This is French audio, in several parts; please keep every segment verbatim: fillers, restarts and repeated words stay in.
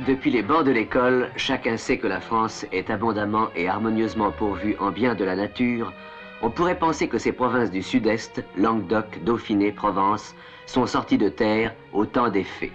Depuis les bancs de l'école, chacun sait que la France est abondamment et harmonieusement pourvue en biens de la nature. On pourrait penser que ces provinces du sud-est, Languedoc, Dauphiné, Provence, sont sorties de terre au temps des fées.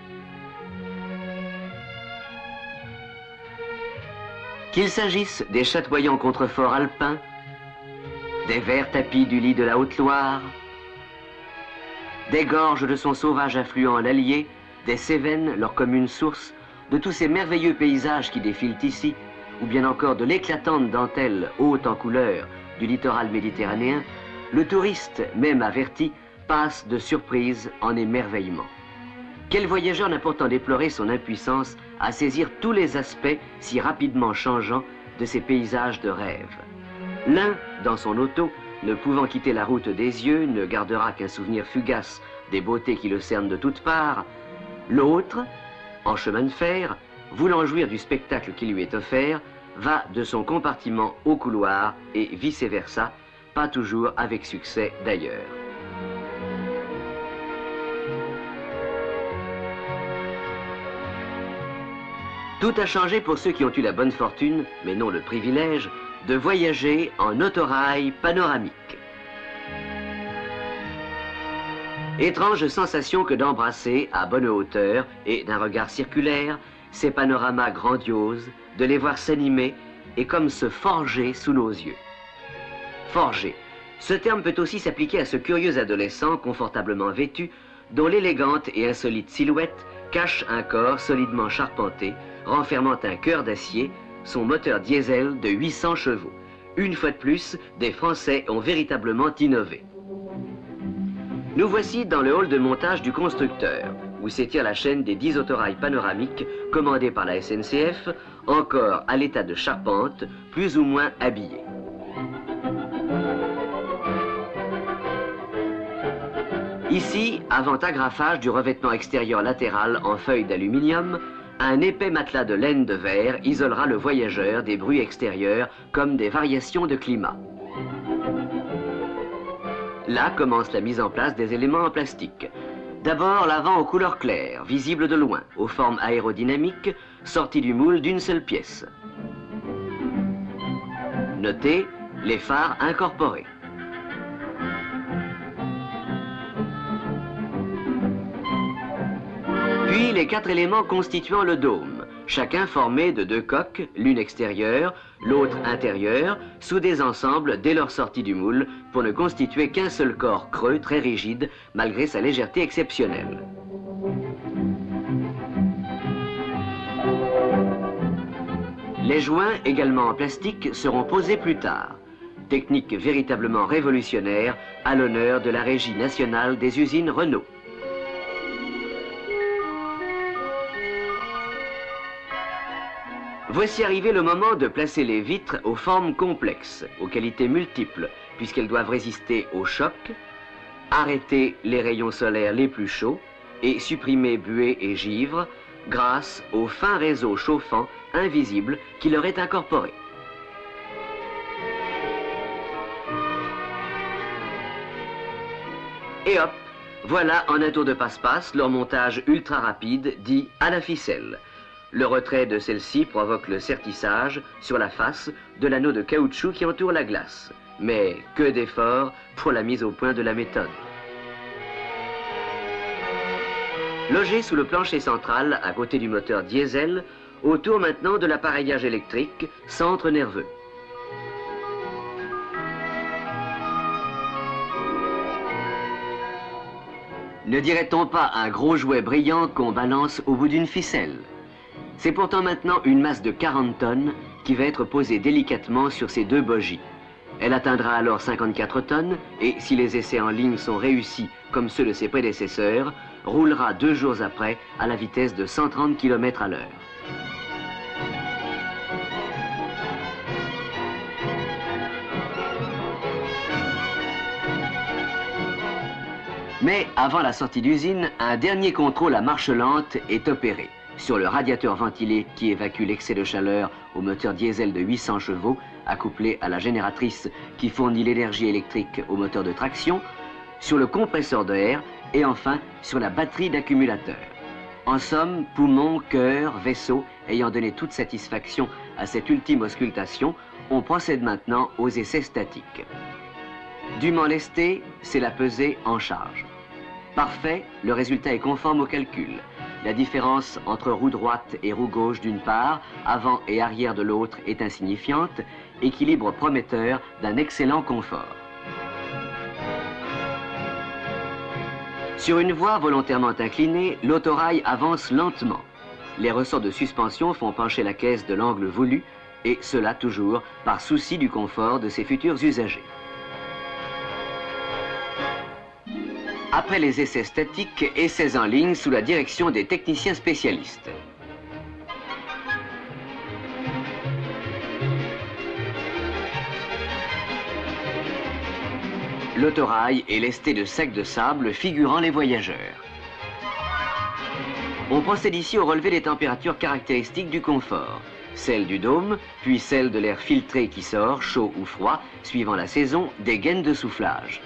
Qu'il s'agisse des chatoyants contreforts alpins, des verts tapis du lit de la Haute-Loire, des gorges de son sauvage affluent l'Allier, des Cévennes, leur commune source, de tous ces merveilleux paysages qui défilent ici, ou bien encore de l'éclatante dentelle haute en couleur du littoral méditerranéen, le touriste, même averti, passe de surprise en émerveillement. Quel voyageur n'a pourtant déploré son impuissance à saisir tous les aspects si rapidement changeants de ces paysages de rêve? L'un, dans son auto, ne pouvant quitter la route des yeux, ne gardera qu'un souvenir fugace des beautés qui le cernent de toutes parts. L'autre, en chemin de fer, voulant jouir du spectacle qui lui est offert, va de son compartiment au couloir et vice-versa, pas toujours avec succès d'ailleurs. Tout a changé pour ceux qui ont eu la bonne fortune, mais non le privilège, de voyager en autorail panoramique. Étrange sensation que d'embrasser à bonne hauteur et d'un regard circulaire ces panoramas grandioses, de les voir s'animer et comme se forger sous nos yeux. Forger, ce terme peut aussi s'appliquer à ce curieux adolescent confortablement vêtu, dont l'élégante et insolite silhouette cache un corps solidement charpenté, renfermant un cœur d'acier, son moteur diesel de huit cents chevaux. Une fois de plus, des Français ont véritablement innové. Nous voici dans le hall de montage du constructeur, où s'étire la chaîne des dix autorails panoramiques commandés par la S N C F, encore à l'état de charpente, plus ou moins habillés. Ici, avant agrafage du revêtement extérieur latéral en feuilles d'aluminium, un épais matelas de laine de verre isolera le voyageur des bruits extérieurs comme des variations de climat. Là commence la mise en place des éléments en plastique. D'abord l'avant aux couleurs claires, visible de loin, aux formes aérodynamiques, sorties du moule d'une seule pièce. Notez les phares incorporés. Puis les quatre éléments constituant le dôme, chacun formé de deux coques, l'une extérieure, l'autre intérieure, sous des ensembles dès leur sortie du moule, pour ne constituer qu'un seul corps creux très rigide, malgré sa légèreté exceptionnelle. Les joints, également en plastique, seront posés plus tard. Technique véritablement révolutionnaire à l'honneur de la Régie nationale des usines Renault. Voici arrivé le moment de placer les vitres aux formes complexes, aux qualités multiples, puisqu'elles doivent résister au choc, arrêter les rayons solaires les plus chauds et supprimer buée et givre grâce au fin réseau chauffant invisible qui leur est incorporé. Et hop, voilà en un tour de passe-passe leur montage ultra rapide dit à la ficelle. Le retrait de celle-ci provoque le sertissage sur la face de l'anneau de caoutchouc qui entoure la glace. Mais que d'efforts pour la mise au point de la méthode. Logé sous le plancher central, à côté du moteur diesel, autour maintenant de l'appareillage électrique, centre nerveux. Ne dirait-on pas un gros jouet brillant qu'on balance au bout d'une ficelle? C'est pourtant maintenant une masse de quarante tonnes qui va être posée délicatement sur ces deux bogies. Elle atteindra alors cinquante-quatre tonnes et, si les essais en ligne sont réussis comme ceux de ses prédécesseurs, roulera deux jours après à la vitesse de cent trente kilomètres à l'heure. Mais avant la sortie d'usine, un dernier contrôle à marche lente est opéré. Sur le radiateur ventilé qui évacue l'excès de chaleur au moteur diesel de huit cents chevaux, accouplé à la génératrice qui fournit l'énergie électrique au moteur de traction, sur le compresseur d'air et enfin sur la batterie d'accumulateur. En somme, poumons, cœur, vaisseau, ayant donné toute satisfaction à cette ultime auscultation, on procède maintenant aux essais statiques. Dûment lesté, c'est la pesée en charge. Parfait, le résultat est conforme au calcul. La différence entre roue droite et roue gauche d'une part, avant et arrière de l'autre est insignifiante, équilibre prometteur d'un excellent confort. Sur une voie volontairement inclinée, l'autorail avance lentement. Les ressorts de suspension font pencher la caisse de l'angle voulu, et cela toujours par souci du confort de ses futurs usagers. Après les essais statiques, essais en ligne sous la direction des techniciens spécialistes. L'autorail est lesté de sacs de sable figurant les voyageurs. On procède ici au relevé des températures caractéristiques du confort. Celle du dôme, puis celle de l'air filtré qui sort, chaud ou froid, suivant la saison, des gaines de soufflage.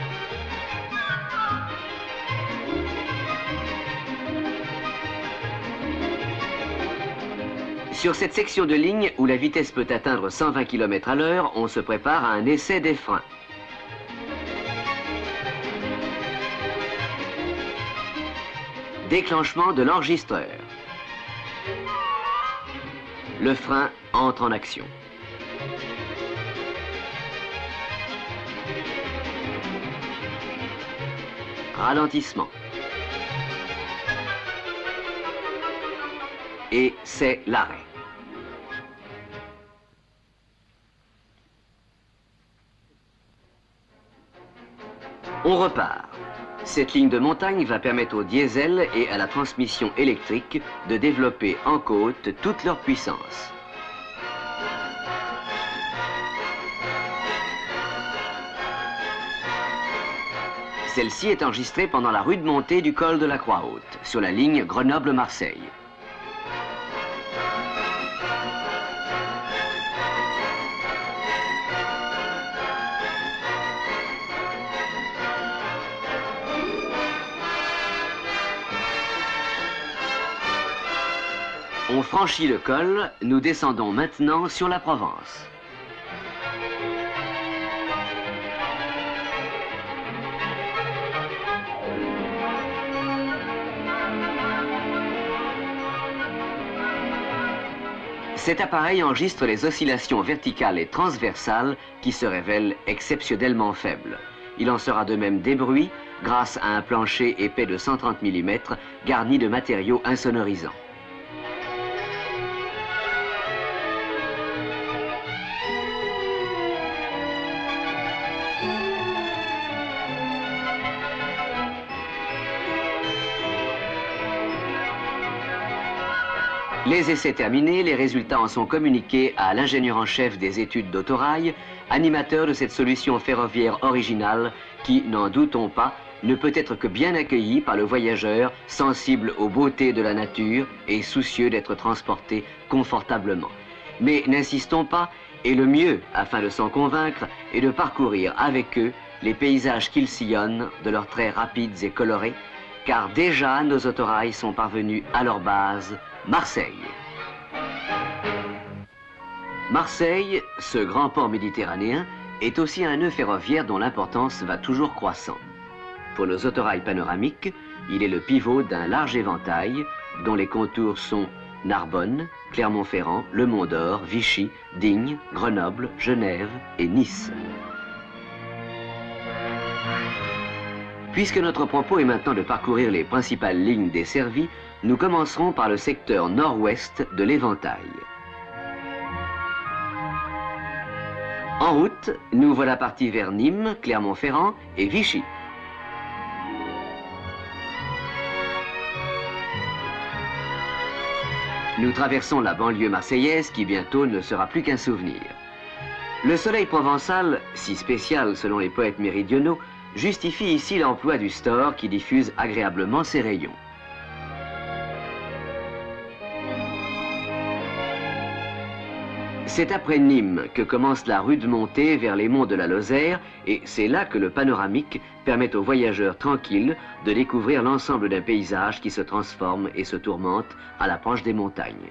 Sur cette section de ligne où la vitesse peut atteindre cent vingt kilomètres à l'heure, on se prépare à un essai des freins. Déclenchement de l'enregistreur. Le frein entre en action. Ralentissement. Et c'est l'arrêt. On repart. Cette ligne de montagne va permettre au diesel et à la transmission électrique de développer en côte toute leur puissance. Celle-ci est enregistrée pendant la rude montée du col de la Croix-Haute, sur la ligne Grenoble-Marseille. On franchit le col, nous descendons maintenant sur la Provence. Cet appareil enregistre les oscillations verticales et transversales qui se révèlent exceptionnellement faibles. Il en sera de même des bruits grâce à un plancher épais de cent trente millimètres garni de matériaux insonorisants. Les essais terminés, les résultats en sont communiqués à l'ingénieur en chef des études d'autorail, animateur de cette solution ferroviaire originale qui, n'en doutons pas, ne peut être que bien accueilli par le voyageur sensible aux beautés de la nature et soucieux d'être transporté confortablement. Mais n'insistons pas, et le mieux, afin de s'en convaincre, est de parcourir avec eux les paysages qu'ils sillonnent de leurs traits rapides et colorés, car déjà nos autorails sont parvenus à leur base, Marseille. Marseille, ce grand port méditerranéen, est aussi un nœud ferroviaire dont l'importance va toujours croissant. Pour nos autorails panoramiques, il est le pivot d'un large éventail dont les contours sont Narbonne, Clermont-Ferrand, Le Mont-d'Or, Vichy, Digne, Grenoble, Genève et Nice. Puisque notre propos est maintenant de parcourir les principales lignes desservies, nous commencerons par le secteur nord-ouest de l'éventail. En route, nous voilà partis vers Nîmes, Clermont-Ferrand et Vichy. Nous traversons la banlieue marseillaise qui bientôt ne sera plus qu'un souvenir. Le soleil provençal, si spécial selon les poètes méridionaux, justifie ici l'emploi du store qui diffuse agréablement ses rayons. C'est après Nîmes que commence la rude montée vers les monts de la Lozère et c'est là que le panoramique permet aux voyageurs tranquilles de découvrir l'ensemble d'un paysage qui se transforme et se tourmente à l'approche des montagnes.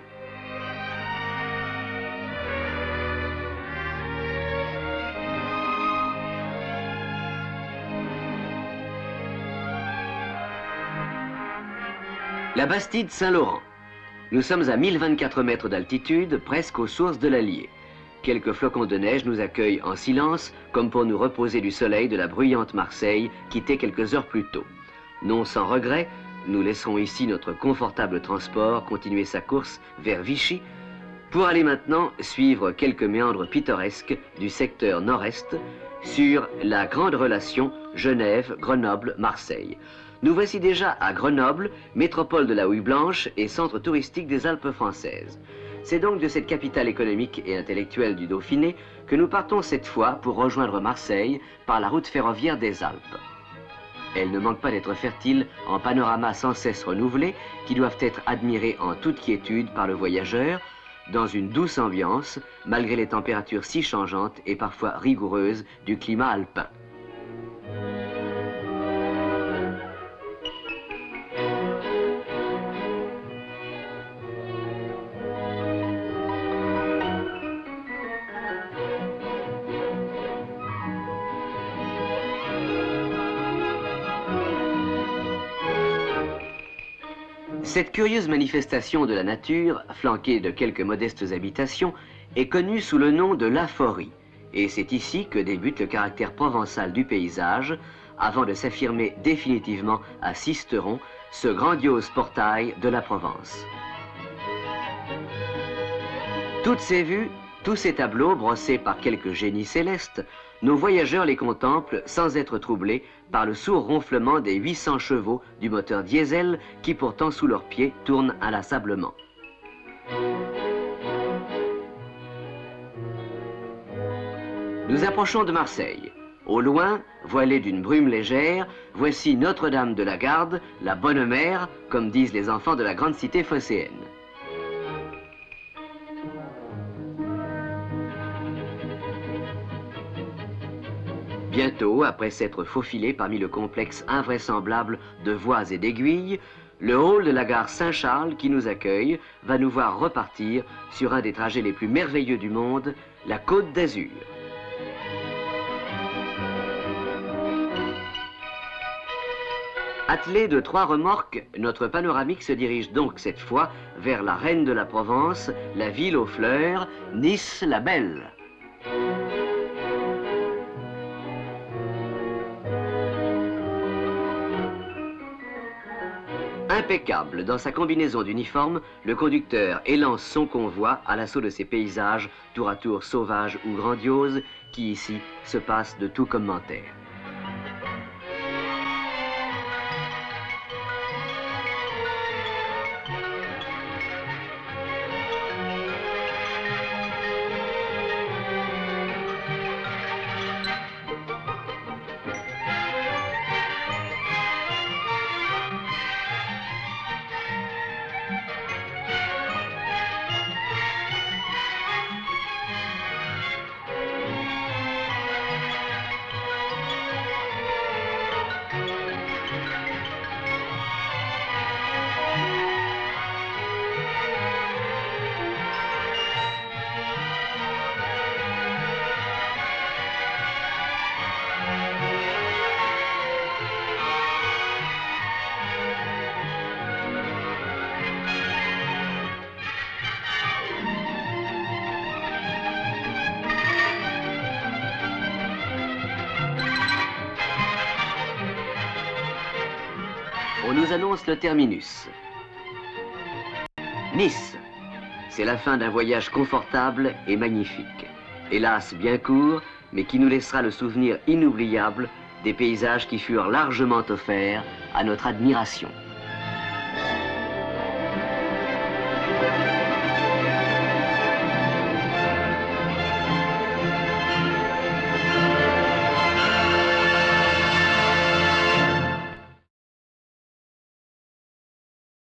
La Bastide Saint-Laurent. Nous sommes à mille vingt-quatre mètres d'altitude, presque aux sources de l'Allier. Quelques flocons de neige nous accueillent en silence, comme pour nous reposer du soleil de la bruyante Marseille, quittée quelques heures plus tôt. Non sans regret, nous laisserons ici notre confortable transport continuer sa course vers Vichy, pour aller maintenant suivre quelques méandres pittoresques du secteur nord-est sur la grande relation Genève-Grenoble-Marseille. Nous voici déjà à Grenoble, métropole de la houille blanche et centre touristique des Alpes françaises. C'est donc de cette capitale économique et intellectuelle du Dauphiné que nous partons cette fois pour rejoindre Marseille par la route ferroviaire des Alpes. Elle ne manque pas d'être fertile en panoramas sans cesse renouvelés qui doivent être admirés en toute quiétude par le voyageur, dans une douce ambiance, malgré les températures si changeantes et parfois rigoureuses du climat alpin. Cette curieuse manifestation de la nature, flanquée de quelques modestes habitations, est connue sous le nom de l'aphorie. Et c'est ici que débute le caractère provençal du paysage, avant de s'affirmer définitivement à Sisteron, ce grandiose portail de la Provence. Toutes ces vues, tous ces tableaux brossés par quelques génies célestes, nos voyageurs les contemplent sans être troublés par le sourd ronflement des huit cents chevaux du moteur diesel qui pourtant sous leurs pieds tourne inlassablement. Nous approchons de Marseille. Au loin, voilée d'une brume légère, voici Notre-Dame de la Garde, la bonne mère, comme disent les enfants de la grande cité phocéenne. Bientôt, après s'être faufilé parmi le complexe invraisemblable de voies et d'aiguilles, le hall de la gare Saint-Charles qui nous accueille va nous voir repartir sur un des trajets les plus merveilleux du monde, la Côte d'Azur. Attelé de trois remorques, notre panoramique se dirige donc cette fois vers la reine de la Provence, la ville aux fleurs, Nice la Belle. Impeccable dans sa combinaison d'uniforme, le conducteur élance son convoi à l'assaut de ces paysages, tour à tour sauvages ou grandioses, qui ici se passent de tout commentaire. On nous annonce le terminus. Nice. C'est la fin d'un voyage confortable et magnifique. Hélas bien court, mais qui nous laissera le souvenir inoubliable des paysages qui furent largement offerts à notre admiration.